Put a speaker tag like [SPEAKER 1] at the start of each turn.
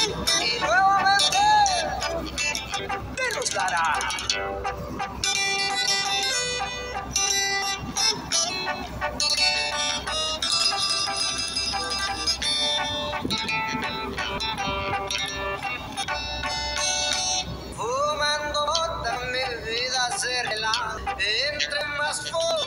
[SPEAKER 1] y nuevamente Venus Lara. Fumando mota mi vida se relaja, entre más